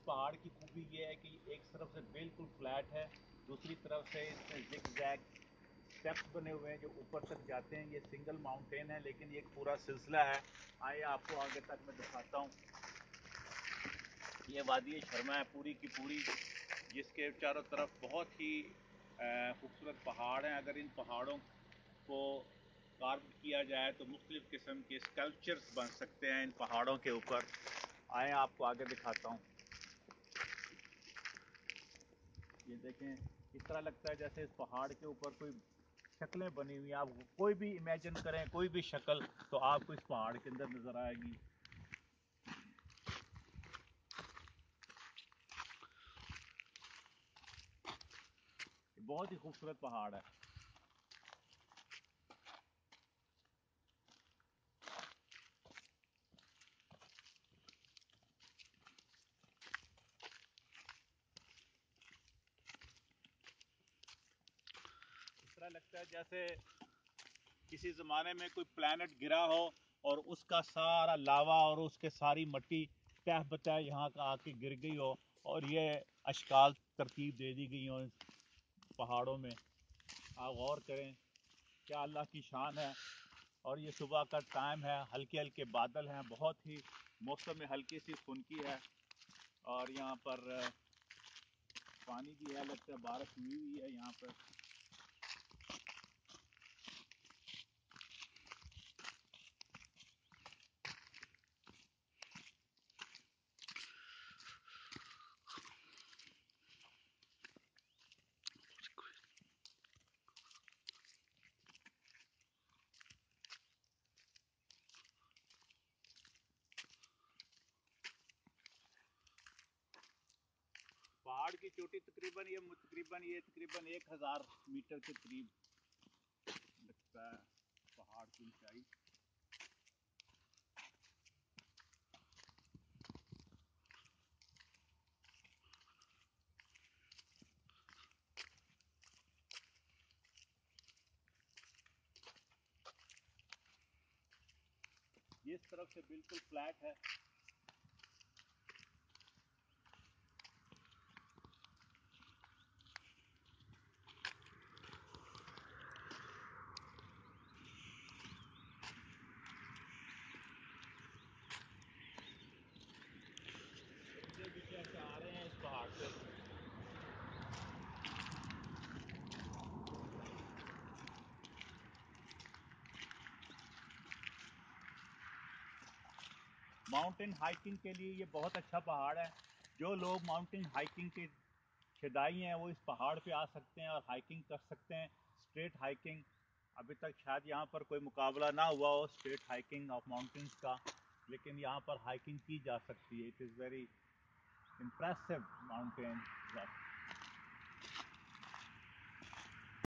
پہاڑ کی خوبی یہ ہے کہ ایک طرف سے بالکل فلیٹ ہے، دوسری طرف سے اس میں زگ زیگ اسٹیپس بنے ہوئے ہیں جو اوپر تک جاتے ہیں. یہ سنگل ماؤنٹین ہے لیکن یہ ایک پورا سلسلہ ہے. آئے آپ کو آگے تک میں دکھاتا ہوں. یہ وادی شرما ہے پوری کی پوری، جس کے چاروں طرف بہت ہی خوبصورت پہاڑ ہیں. اگر ان پہاڑوں کو کارو کیا جائے تو مختلف قسم کے اسکلپچرز بن سکتے ہیں ان پہاڑوں کے اوپر. آئیں آپ کو آگے دکھاتا ہوں. یہ دیکھیں اس طرح لگتا ہے جیسے اس پہاڑ کے اوپر کوئی شکلیں بنی ہوئی ہیں. آپ کوئی بھی امیجن کریں کوئی بھی شکل تو آپ کو اس پہاڑ کے اندر نظر آئے گی. بہت ہی خوبصورت پہاڑ ہے. اس طرح لگتا ہے جیسے کسی زمانے میں کوئی پلانٹ گرا ہو اور اس کا سارا لاوا اور اس کے ساری مٹی تہ بتہ یہاں کا آ کے گر گئی ہو اور یہ اشکال ترتیب دے دی گئی ہوں پہاڑوں میں. آپ غور کریں کیا اللہ کی شان ہے. اور یہ صبح کا ٹائم ہے، ہلکے ہلکے بادل ہیں، بہت ہی موسم میں ہلکی سی خنکی ہے اور یہاں پر پانی بھی ہے، لگتا ہے بارش ہوئی ہے یہاں پر. پہاڑ کی چوٹی تقریباً 1000 میٹر کے قریب لگتا ہے پہاڑ کی اونچائی. یہ اس طرف سے بالکل فلیٹ ہے. بھی کیسے آ رہے ہیں اس پہاڑ سے. ماؤنٹین ہائکنگ کے لیے یہ بہت اچھا پہاڑ ہے. جو لوگ ماؤنٹین ہائکنگ کے شدائی ہیں وہ اس پہاڑ پہ آ سکتے ہیں اور ہائکنگ کر سکتے ہیں. اسٹریٹ ہائکنگ ابھی تک شاید یہاں پر کوئی مقابلہ نہ ہوا ہو اسٹریٹ ہائکنگ آف ماؤنٹینس کا، لیکن یہاں پر ہائکنگ کی جا سکتی ہے. It is very impressive mountain.